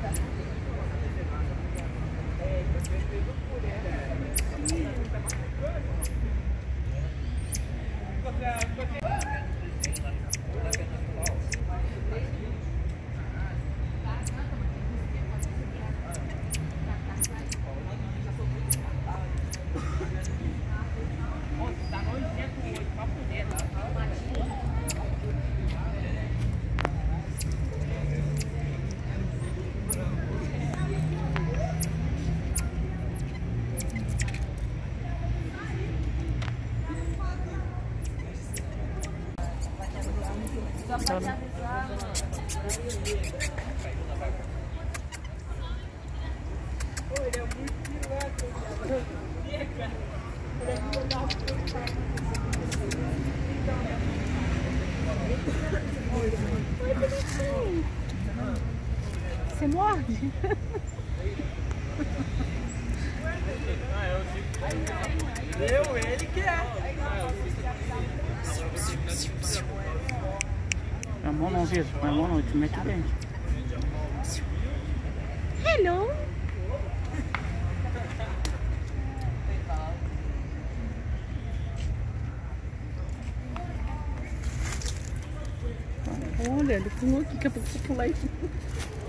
Você morde? Ele que é. A mão não, Vitor. A mão não, te mete dentro. Hello! Olha, ele pulou aqui, daqui a pouco você pular e